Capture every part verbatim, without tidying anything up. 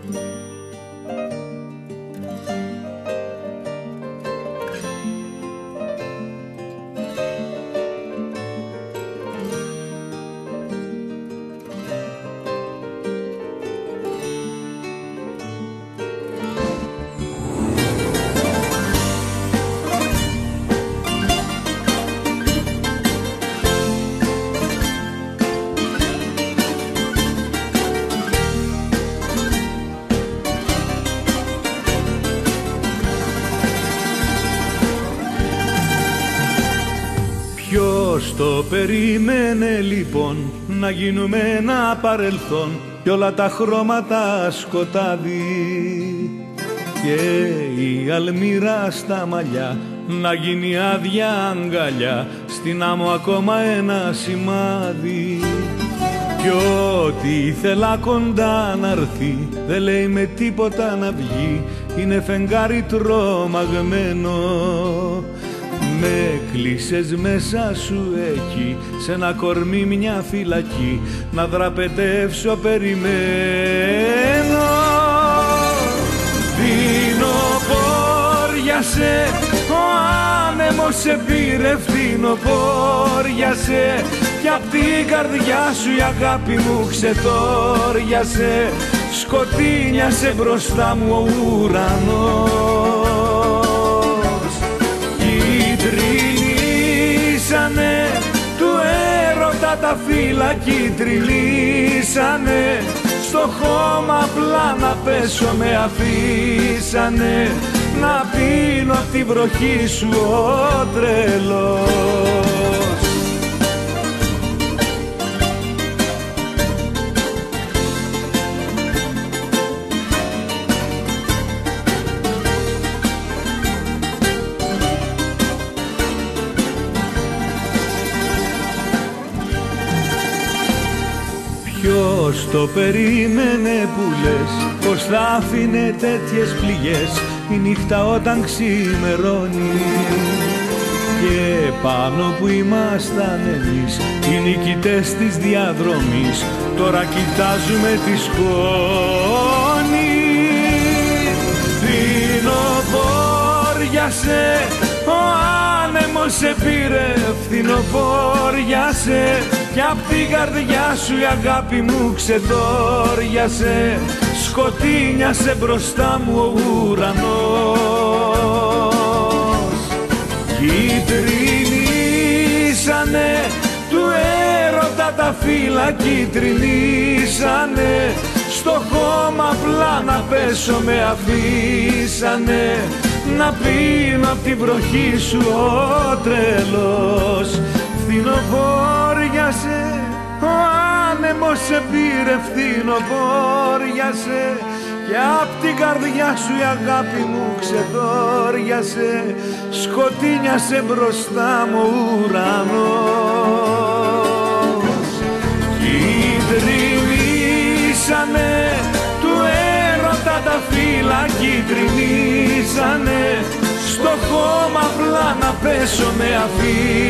Ποιος το περίμενε λοιπόν να γίνουμε ένα παρελθόν κι όλα τα χρώματα σκοτάδι και η αλμύρα στα μαλλιά να γίνει άδεια αγκαλιά, στην άμμο ακόμα ένα σημάδι. Κι ό,τι ήθελα κοντά να έρθει δεν λέει με τίποτα να βγει, είναι φεγγάρι τρομαγμένο. Με κλείσες μέσα σου εκεί, σε ένα κορμί μια φυλακή, να δραπετεύσω περιμένω. Φθινοπόριασε, ο άνεμος σε πήρε, φθινοπόριασε, κι απ' την καρδιά σου η αγάπη μου ξετόριασε, σκοτίνιασε μπροστά μου ο ουρανός. Κυτρινίσανε του έρωτα τα φύλλα, κυτρινίσανε στο χώμα απλά να πέσω με αφήσανε, να πίνω απ' τη βροχή σου ο τρελός. Ποιος το περίμενε που λες πως θα άφηνε τέτοιες πληγές η νύχτα όταν ξημερώνει, και πάνω που ήμασταν εμείς οι νικητές της διαδρομής τώρα κοιτάζουμε τη σκόνη. Φθινοπόριασε, ο άνεμος σε πήρε, φθινοπόριασε, κι απ' την καρδιά σου η αγάπη μου ξεδόριασε, σκοτίνιασε μπροστά μου ο ουρανός. Κυτρινίσανε του έρωτα τα φύλλα, κυτρινίσανε στο χώμα απλά να πέσω με αφήσανε, να πίνω απ' την βροχή σου ο τρελός. Φθινοπόριασε, ο άνεμος σε πήρε, φθινοπόριασε, και απ' την καρδιά σου η αγάπη μου ξεδόριασε, σκοτίνιασε μπροστά μου ο ουρανός. Κυτρινίσανε του έρωτα τα φύλλα, κυτρινίσανε στο χώμα απλά να πέσω με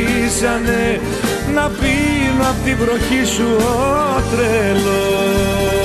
αφήσανε, να πίνω απ' την βροχή σου ο τρελός.